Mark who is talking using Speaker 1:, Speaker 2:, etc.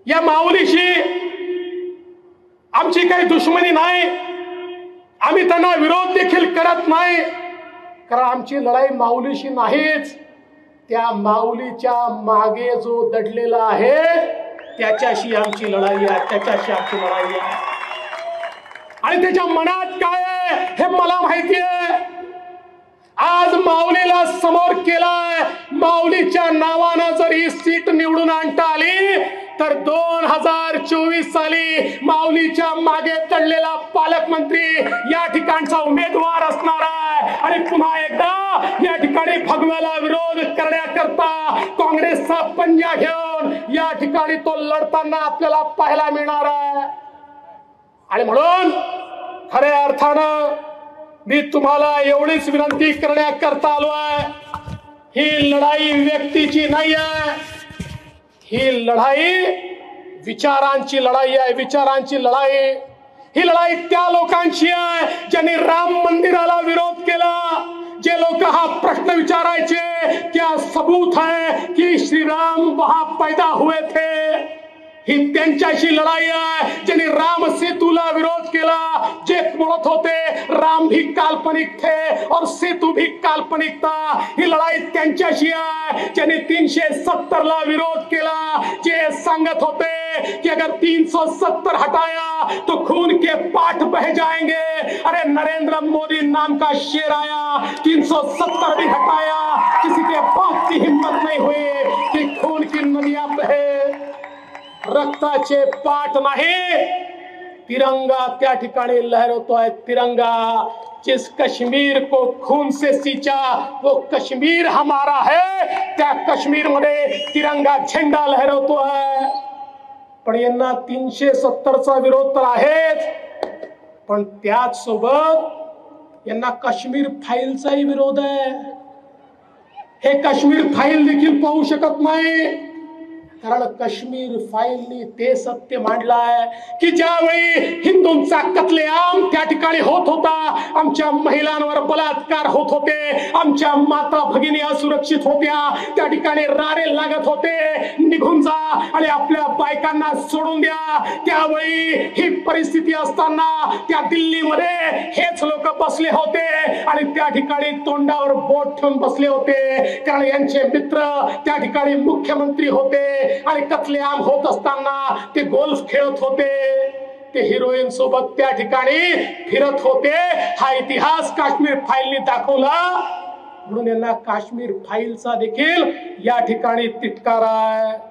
Speaker 1: या माऊलीशी आमची काही दुश्मनी नाही, आम्ही त्यांना विरोध देखील करत नाही, कारण आमची लढाई माऊलीशी नाहीच, त्या माऊलीच्या मागे जो दडलेला आहे त्याच्याशी आमची लढाई आहे, त्याच्याशी आमची लढाई आहे। आणि त्याच्या मनात काय आहे हे मला माहिती आहे। आज माऊलीला समोर केलाय, माऊलीच्या नावानं जर ही सीट निवडून आणता आली तर 2024 साली माऊलीच्या मागे दडलेला पालकमंत्री या ठिकाणचा उमेदवार असणार आहे। आणि पुन्हा एकदा या ठिकाणी भगव्याला विरोध करण्याकरता काँग्रेसचा पंजा घेऊन या ठिकाणी तो लढताना आपल्याला पाहायला मिळणार आहे। आणि म्हणून खऱ्या अर्थानं मी तुम्हाला एवढीच विनंती करण्याकरता आलो आहे, ही लढाई व्यक्तीची नाही आहे, ही लढाई विचारांची लढाई आहे, विचारांची लढाई। ही लढाई त्या लोकांची आहे ज्यांनी राम मंदिराला विरोध केला, जे लोक हा प्रश्न विचारायचे क्या सबूत है कि श्री राम वहां पैदा हुए थे, ही त्यांच्याशी लढाई आहे ज्यांनी राम सेतूला विरोध केला, जे म्हणत होते राम भी काल्पनिक थे और सेतू भी काल्पनिक था। ही लढाई त्यांच्याशी आहे ज्यांनी 370 ला विरोध केला, जे सांगत होते कि अगर 370 हटाया तो खून के पाठ बह जाएंगे। अरे नरेंद्र मोदी नाम का शेर आया, 370 भी हटाया, किसी के बाप की हिम्मत नहीं हुई कि खून की नदियां बहे, रक्ताचे पाठ नाही, तिरंगा त्या ठिकाणी लहरतोय। तिरंगा, जिस कश्मीर को खून से सींचा वो कश्मीर हमारा है, त्या कश्मीर मध्ये तिरंगा झेंडा लहरतोय। पण यांना 370चा विरोध तर आहेच, पण त्याच सोबत यांना काश्मीर फाईलचाही विरोध आहे। हे काश्मीर फाईल देखील पाहू शकत नाही, कारण काश्मीर फाईलनी ते सत्य मांडलाय की ज्यावेळी हिंदूंचा कत्लेआम त्या ठिकाणी होत होता, आमच्या महिलांवर बलात्कार होत होते, आमच्या माता भगिनी असुरक्षित होत्या, त्या ठिकाणी रारे लागत होते, निघून जा आणि आपल्या बायकांना सोडून द्या, त्यावेळी ही परिस्थिती असताना त्या दिल्लीमध्ये हेच लोक बसले होते आणि त्या ठिकाणी तोंडावर बोट ठेवून बसले होते, कारण यांचे मित्र त्या ठिकाणी मुख्यमंत्री होते आणि कत्लेआम होत असताना ते गोल्फ खेळत होते, ते हिरोईन सोबत त्या ठिकाणी फिरत होते। हा इतिहास काश्मीर फाईलनी दाखवला, म्हणून यांना काश्मीर फाईलचा देखील या ठिकाणी तिटकारा आहे।